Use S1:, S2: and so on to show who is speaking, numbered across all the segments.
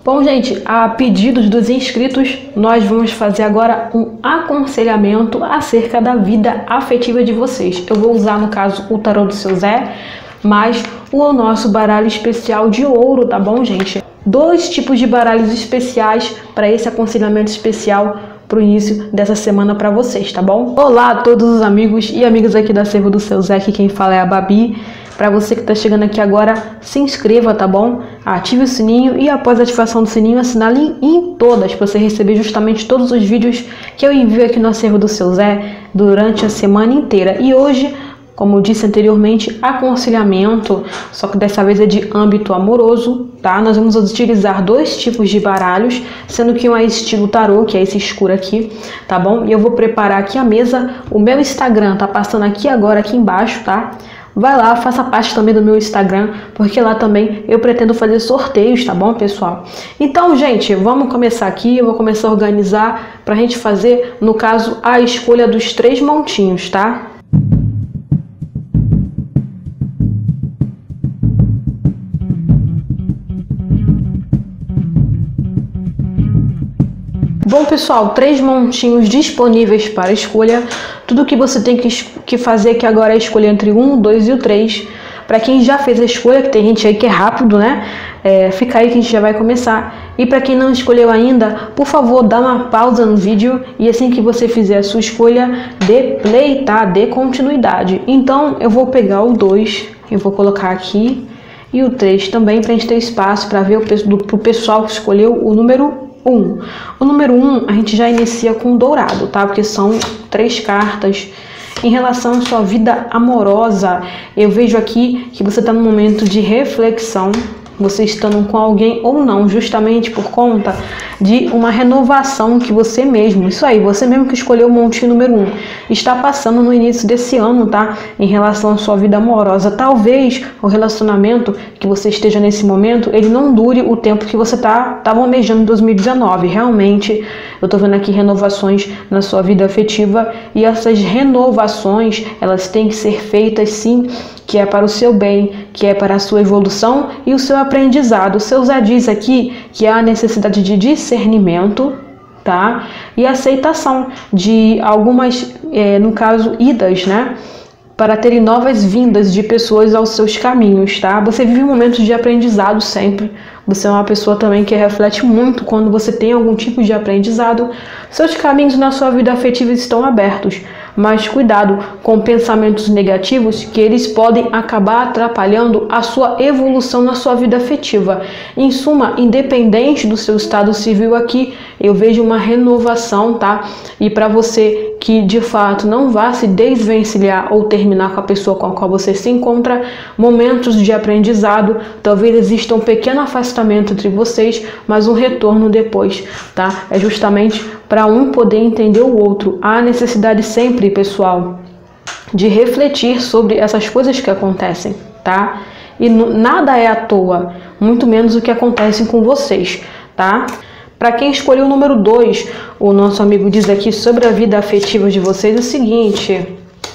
S1: Bom, gente, a pedidos dos inscritos, nós vamos fazer agora um aconselhamento acerca da vida afetiva de vocês. Eu vou usar, no caso, o tarô do seu Zé, mas o nosso baralho especial de ouro, tá bom, gente? 2 tipos de baralhos especiais para esse aconselhamento especial para o início dessa semana para vocês, tá bom? Olá a todos os amigos e amigas aqui da Acervo do seu Zé, aqui quem fala é a Babi. Para você que está chegando aqui agora, se inscreva, tá bom? Ative o sininho e após a ativação do sininho, assinale em todas para você receber justamente todos os vídeos que eu envio aqui no Acervo do seu Zé durante a semana inteira. E hoje, como eu disse anteriormente, aconselhamento, só que dessa vez é de âmbito amoroso, tá? Nós vamos utilizar 2 tipos de baralhos, sendo que um é estilo tarô, que é esse escuro aqui, tá bom? E eu vou preparar aqui a mesa, o meu Instagram tá passando aqui agora, aqui embaixo, tá? Vai lá, faça parte também do meu Instagram, porque lá também eu pretendo fazer sorteios, tá bom, pessoal? Então, gente, vamos começar aqui, eu vou começar a organizar pra gente fazer, no caso, a escolha dos 3 montinhos, tá? Bom, pessoal, 3 montinhos disponíveis para escolha. Tudo que você tem que fazer aqui agora é escolher entre 1, 2 e o 3. Para quem já fez a escolha, que tem gente aí que é rápido, né? Fica aí que a gente já vai começar. E para quem não escolheu ainda, por favor, dá uma pausa no vídeo e assim que você fizer a sua escolha, dê play, tá? Dê continuidade. Então, eu vou pegar o 2, eu vou colocar aqui, e o 3 também, para a gente ter espaço para ver pro pessoal que escolheu o número 1. O número 1 a gente já inicia com dourado, tá? Porque são 3 cartas. Em relação à sua vida amorosa, eu vejo aqui que você está num momento de reflexão, você estando com alguém ou não, justamente por conta de uma renovação que você mesmo, isso aí, você mesmo que escolheu o montinho número 1, está passando no início desse ano, tá? Em relação à sua vida amorosa. Talvez o relacionamento que você esteja nesse momento, ele não dure o tempo que você tá almejando em 2019. Realmente, eu tô vendo aqui renovações na sua vida afetiva e essas renovações, elas têm que ser feitas sim, que é para o seu bem, que é para a sua evolução e o seu aprendizado. O seu Zé diz aqui que há necessidade de discernimento, tá? E aceitação de algumas, no caso, idas, né? Para terem novas vindas de pessoas aos seus caminhos, tá? Você vive um momento de aprendizado sempre. Você é uma pessoa também que reflete muito quando você tem algum tipo de aprendizado. Seus caminhos na sua vida afetiva estão abertos, mas cuidado com pensamentos negativos, que eles podem acabar atrapalhando a sua evolução na sua vida afetiva. Em suma, independente do seu estado civil aqui, eu vejo uma renovação, tá? E para você que de fato não vá se desvencilhar ou terminar com a pessoa com a qual você se encontra, momentos de aprendizado, talvez exista um pequeno afastamento entre vocês, mas um retorno depois, tá? É justamente para um poder entender o outro. Há necessidade sempre, pessoal, de refletir sobre essas coisas que acontecem, tá? E nada é à toa, muito menos o que acontece com vocês, tá? Para quem escolheu o número 2, o nosso amigo diz aqui sobre a vida afetiva de vocês o seguinte: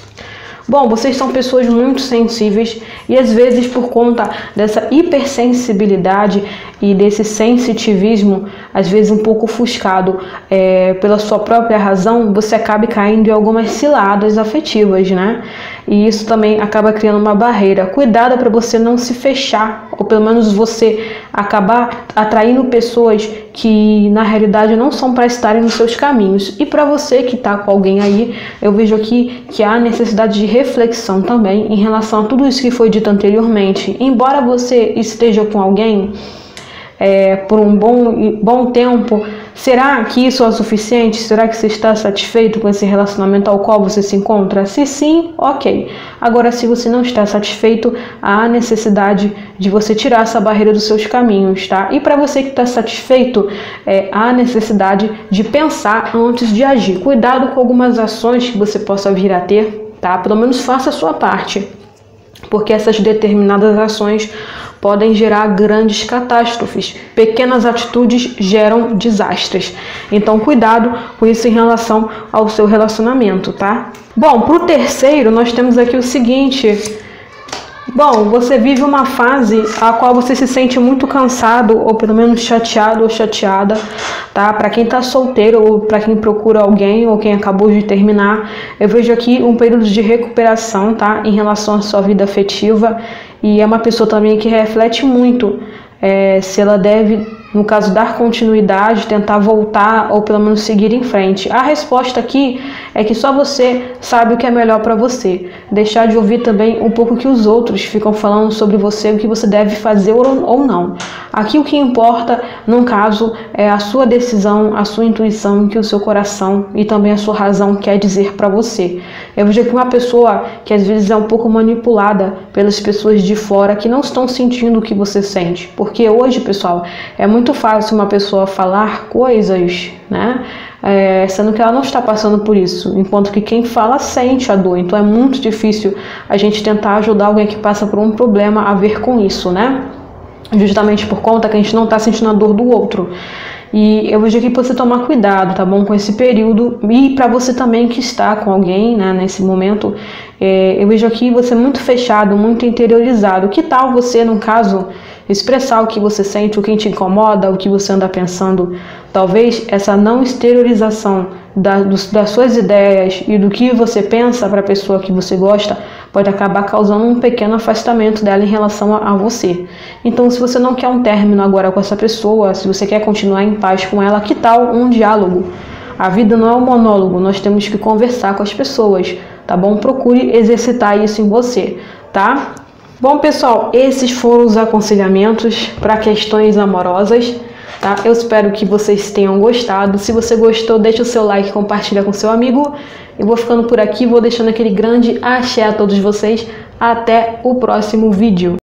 S1: bom, vocês são pessoas muito sensíveis e às vezes por conta dessa hipersensibilidade e desse sensitivismo, às vezes um pouco ofuscado pela sua própria razão, você acaba caindo em algumas ciladas afetivas, né? E isso também acaba criando uma barreira. Cuidado para você não se fechar, ou pelo menos você acabar atraindo pessoas que na realidade não são para estarem nos seus caminhos. E para você que está com alguém aí, eu vejo aqui que há necessidade de reflexão também em relação a tudo isso que foi dito anteriormente. Embora você esteja com alguém por um bom tempo, será que isso é o suficiente? Será que você está satisfeito com esse relacionamento ao qual você se encontra? Se sim, ok. Agora, se você não está satisfeito, há necessidade de você tirar essa barreira dos seus caminhos, tá? E para você que está satisfeito, há necessidade de pensar antes de agir. Cuidado com algumas ações que você possa vir a ter, tá? Pelo menos faça a sua parte, porque essas determinadas ações podem gerar grandes catástrofes. Pequenas atitudes geram desastres. Então, cuidado com isso em relação ao seu relacionamento, tá? Bom, para o terceiro, nós temos aqui o seguinte: Bom, você vive uma fase a qual você se sente muito cansado, ou pelo menos chateado ou chateada, tá? Para quem tá solteiro ou para quem procura alguém ou quem acabou de terminar, eu vejo aqui um período de recuperação, tá? Em relação à sua vida afetiva, e é uma pessoa também que reflete muito se ela deve, no caso, dar continuidade, tentar voltar ou pelo menos seguir em frente. A resposta aqui é que só você sabe o que é melhor para você. Deixar de ouvir também um pouco o que os outros ficam falando sobre você, o que você deve fazer ou não. Aqui o que importa, no caso, é a sua decisão, a sua intuição, o que o seu coração e também a sua razão quer dizer para você. Eu vejo aqui uma pessoa que às vezes é um pouco manipulada pelas pessoas de fora que não estão sentindo o que você sente. Porque hoje, pessoal, é muito fácil uma pessoa falar coisas, né? Sendo que ela não está passando por isso, enquanto que quem fala sente a dor. Então é muito difícil a gente tentar ajudar alguém que passa por um problema a ver com isso, né? Justamente por conta que a gente não está sentindo a dor do outro. E eu vejo aqui para você tomar cuidado, tá bom? Com esse período. E para você também que está com alguém, né, nesse momento, eu vejo aqui você muito fechado, muito interiorizado. Que tal você, no caso, expressar o que você sente, o que te incomoda, o que você anda pensando? Talvez essa não exteriorização das suas ideias e do que você pensa para a pessoa que você gosta pode acabar causando um pequeno afastamento dela em relação a você. Então, se você não quer um término agora com essa pessoa, se você quer continuar em paz com ela, que tal um diálogo? A vida não é um monólogo, nós temos que conversar com as pessoas, tá bom? Procure exercitar isso em você, tá? Bom, pessoal, esses foram os aconselhamentos para questões amorosas, tá? Eu espero que vocês tenham gostado. Se você gostou, deixa o seu like, compartilha com seu amigo. Eu vou ficando por aqui, vou deixando aquele grande axé a todos vocês. Até o próximo vídeo.